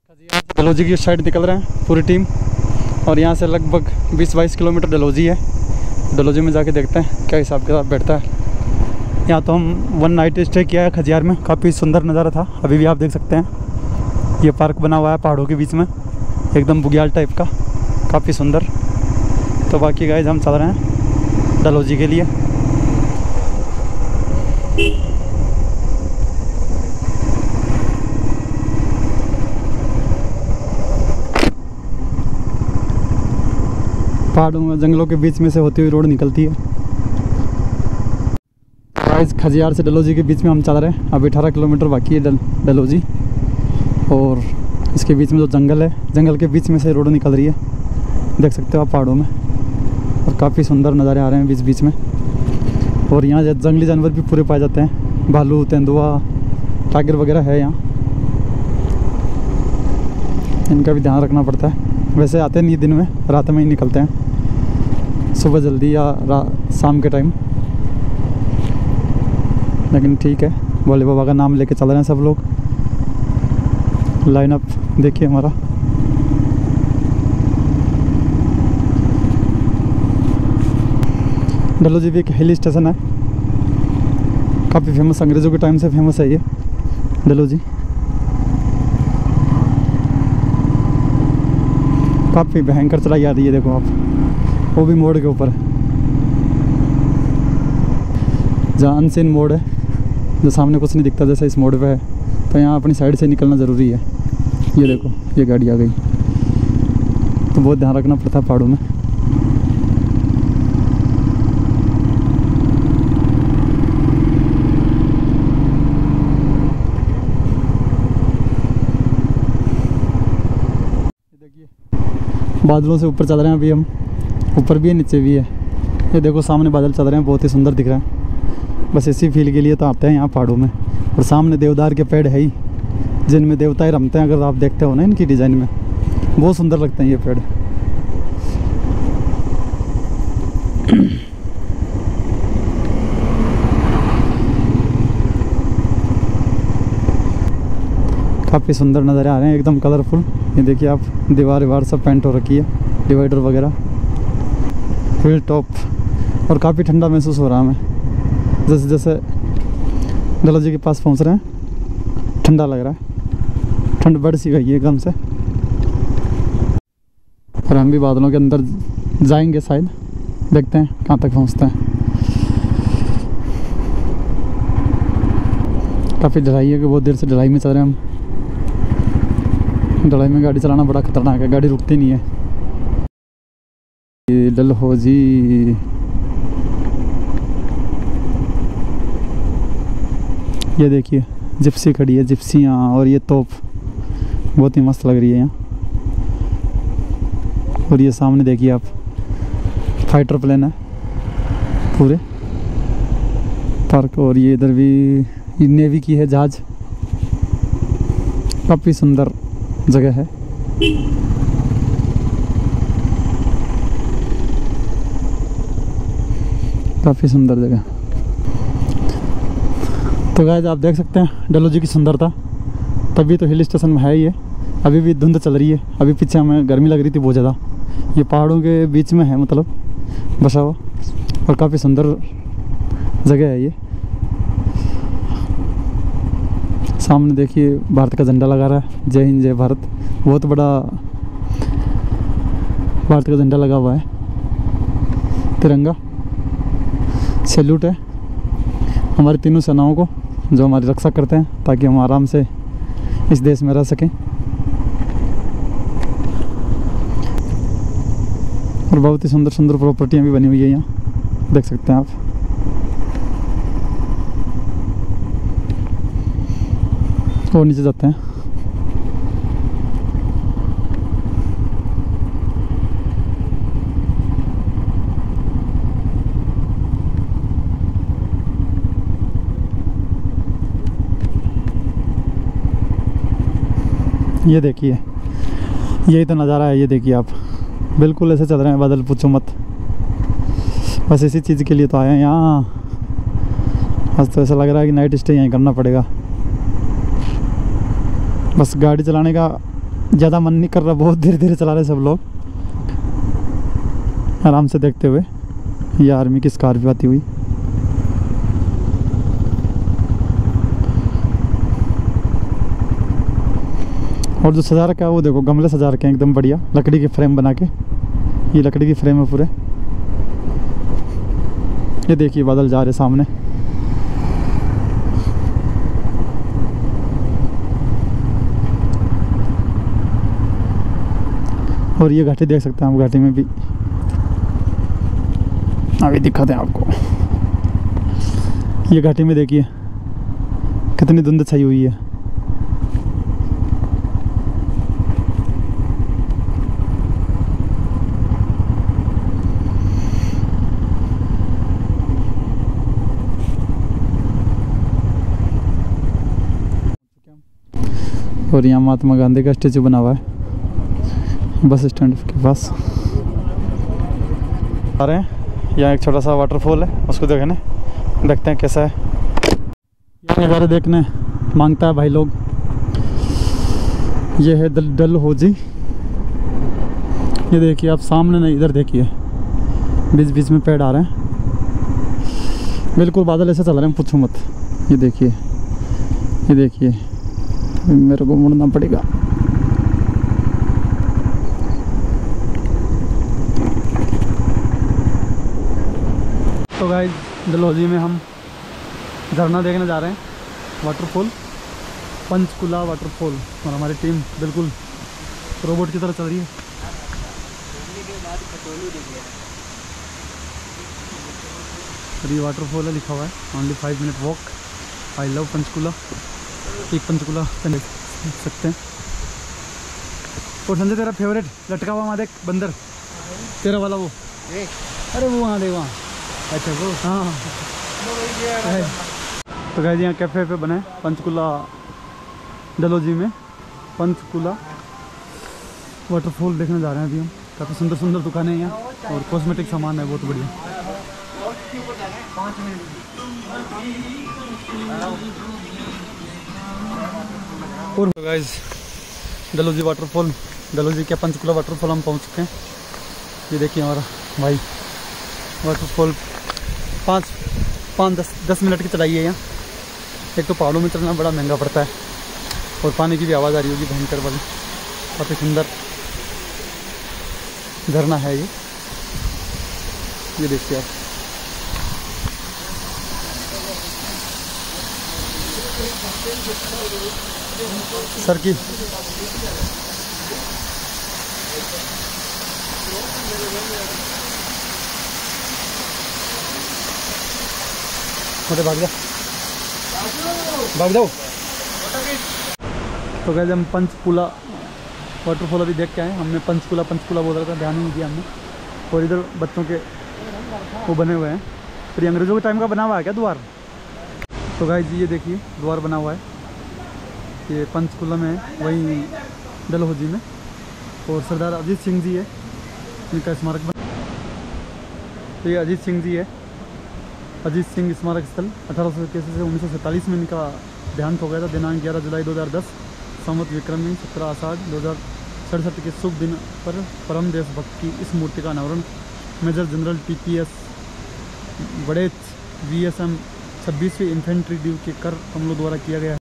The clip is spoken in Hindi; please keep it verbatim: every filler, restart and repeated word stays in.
डलहौजी की उस साइड निकल रहे हैं पूरी टीम, और यहाँ से लगभग बीस बाईस किलोमीटर डलहौजी है। डलहौजी में जाके देखते हैं क्या हिसाब के साथ बैठता है। यहाँ तो हम वन नाइट स्टे किया है खजियार में, काफ़ी सुंदर नज़ारा था। अभी भी आप देख सकते हैं ये पार्क बना हुआ है पहाड़ों के बीच में, एकदम बुग्याल टाइप का, काफ़ी सुंदर। तो बाकी गाइस हम चल रहे हैं डलहौजी के लिए। पहाड़ों में जंगलों के बीच में से होती हुई रोड निकलती है। गाइस खजियार से डलहौजी के बीच में हम चल रहे हैं। अभी अठारह किलोमीटर बाकी है डल डलहौजी, और इसके बीच में जो जंगल है, जंगल के बीच में से रोड निकल रही है, देख सकते हो आप पहाड़ों में, और काफ़ी सुंदर नज़ारे आ रहे हैं बीच बीच में। और यहाँ जंगली जानवर भी पूरे पाए जाते हैं, भालू, तेंदुआ, टाइगर वगैरह है यहाँ, इनका भी ध्यान रखना पड़ता है। वैसे आते नहीं दिन में, रात में ही निकलते हैं, सुबह जल्दी या शाम के टाइम। लेकिन ठीक है, भोले बाबा का नाम लेके चल रहे हैं सब लोग। लाइन अप देखिए हमारा। डलहौजी भी एक हिल स्टेशन है, काफ़ी फेमस, अंग्रेज़ों के टाइम से फेमस है ये डलहौजी। काफ़ी भयंकर चढ़ाई आ रही है, देखो आप, वो भी मोड़ के ऊपर है, जहाँ अनसीन मोड़ है, जो सामने कुछ नहीं दिखता, जैसे इस मोड़ पे है। तो यहाँ अपनी साइड से निकलना ज़रूरी है। ये देखो ये गाड़ी आ गई, तो बहुत ध्यान रखना पड़ता है पहाड़ों में। बादलों से ऊपर चल रहे हैं अभी हम, ऊपर भी है नीचे भी है। ये देखो सामने बादल चल रहे हैं, बहुत ही सुंदर दिख रहा है। बस इसी फील के लिए तो आते हैं यहाँ पहाड़ों में। और सामने देवदार के पेड़ है ही, जिनमें देवताएं रमते हैं, अगर आप देखते हो ना इनकी डिज़ाइन में, बहुत सुंदर लगते हैं ये पेड़। काफ़ी सुंदर नज़ारे आ रहे हैं, एकदम कलरफुल। ये देखिए आप, दीवार वार सब पेंट हो रखी है, डिवाइडर वगैरह, हिल टॉप, और काफ़ी ठंडा महसूस हो रहा है हमें। जैसे जैसे डलहौजी के पास पहुंच रहे हैं, ठंडा लग रहा है, ठंड बढ़ सी गई है एकदम से। और हम भी बादलों के अंदर जाएंगे शायद, देखते हैं कहाँ तक पहुंचते हैं। काफ़ी ढलाई है कि बहुत देर से ढलाई में चल रहे हैं हम। ढलाई में गाड़ी चलाना बड़ा खतरनाक है, गाड़ी रुकती नहीं है। डलहौजी ये देखिए जिप्सी खड़ी है, जिप्सियाँ, और ये तोप बहुत ही मस्त लग रही है यहाँ। और ये सामने देखिए आप, फाइटर प्लेन है पूरे पार्क। और ये इधर भी नेवी की है जहाज, काफ़ी सुंदर जगह है। काफ़ी सुंदर जगह। तो गाइस आप देख सकते हैं डलहौजी की सुंदरता, तभी तो हिल स्टेशन में है ये। अभी भी धुंध चल रही है, अभी पीछे हमें गर्मी लग रही थी बहुत ज़्यादा। ये पहाड़ों के बीच में है, मतलब बसा हुआ, और काफ़ी सुंदर जगह है ये। सामने देखिए भारत का झंडा लगा रहा है, जय हिंद जय भारत, बहुत बड़ा भारत का झंडा लगा हुआ है, तिरंगा। सैल्यूट है हमारी तीनों सेनाओं को, जो हमारी रक्षा करते हैं, ताकि हम आराम से इस देश में रह सकें। और बहुत ही सुंदर सुंदर प्रॉपर्टियाँ भी बनी हुई है यहाँ, देख सकते हैं आप। और नीचे जाते हैं। ये देखिए, यही तो नज़ारा है। ये देखिए आप, बिल्कुल ऐसे चल रहे हैं बादल, पूछो मत। बस इसी चीज़ के लिए तो आए हैं यहाँ। आज तो ऐसा लग रहा है कि नाइट स्टे यहीं करना पड़ेगा। बस गाड़ी चलाने का ज़्यादा मन नहीं कर रहा, बहुत धीरे धीरे चला रहे सब लोग, आराम से देखते हुए। ये आर्मी की स्कॉर्पियो आती हुई। और जो सजा रखा है वो देखो, गमले सजा रखे हैं एकदम बढ़िया, लकड़ी के फ्रेम बना के। ये लकड़ी की फ्रेम है पूरे। ये देखिए बादल जा रहे सामने। और ये घाटी देख सकते हैं आप, घाटी में भी आगे दिखाते हैं आपको। ये घाटी में देखिए कितनी धुंध छाई हुई है। और यहाँ महात्मा गांधी का स्टेचू बना हुआ है बस स्टैंड के पास। आ रहे हैं, यहाँ एक छोटा सा वाटरफॉल है, उसको देखने देखते हैं कैसा है। ये नज़ारे देखने मांगता है भाई लोग। ये है दल डलहौजी। ये देखिए आप सामने, नहीं इधर देखिए, बीच बीच में पेड़ आ रहे हैं, बिल्कुल बादल ऐसे चल रहे हैं, पूछो मत। ये देखिए, ये देखिए, मेरे को मुड़ना पड़ेगा। तो गाइस डलहौजी में हम झरना देखने जा रहे हैं, वाटरफॉल, पंचकुला वाटरफॉल। और हमारी टीम बिल्कुल रोबोट की तरह चल रही है। और ये वाटरफॉल है, लिखा हुआ है only five minute walk, I love Panchkula. एक पंचकुला देख सकते हैं। और संजय तेरा फेवरेट लटका हुआ वहाँ देख बंदर, तेरा वाला वो, अरे वो वहाँ देख, वहाँ। अच्छा वो, हाँ। तो गाइस यहाँ कैफ़े पे बने पंचकुला डलहौजी में, पंचकुला वाटरफॉल देखने जा रहे हैं अभी हम। काफ़ी सुंदर सुंदर दुकानें हैं यहाँ, और कॉस्मेटिक सामान है बहुत बढ़िया। और गाइस डलहौजी वाटरफॉल, डलहौजी के पंचकुला वाटरफॉल हम पहुँच चुके हैं। ये देखिए हमारा भाई, वाटरफॉल पाँच पाँच दस दस मिनट की चढ़ाई है यहाँ। एक तो पहाड़ों में चलना बड़ा महंगा पड़ता है, और पानी की भी आवाज़ आ रही होगी भयंकर वाली। काफ़ी सुंदर झरना है ये, ये देखिए आप। सर की भाग जा भाग जाओ। तो गए हम पंचकुला वाटरफॉल अभी देख के आए। हमने पंचकुला पंचकुला बोल रहा था, ध्यान नहीं दिया हमने। और इधर बच्चों के वो बने हुए हैं, फिर अंग्रेज़ों के टाइम का बना हुआ है क्या द्वार। तो गाइस जी ये देखिए द्वार बना हुआ है, ये पंचकुला में है, वहीं डलहौजी में। और सरदार अजीत सिंह जी है, इनका स्मारक बना। तो ये अजीत सिंह जी है, अजीत सिंह स्मारक स्थल। अठारह सौ इक्यासी से उन्नीस सौ सैंतालीस में इनका देहांत हो गया था। दिनांक ग्यारह जुलाई दो हज़ार दस संवत विक्रमी सत्रह आषाढ़ दो हज़ार सड़सठ के शुभ दिन पर परम देशभक्त की इस मूर्ति का अनावरण major general T P S बड़े वी एस एम छब्बीसवीं इन्फेंट्री ड्यू के कर हमलों द्वारा किया गया है।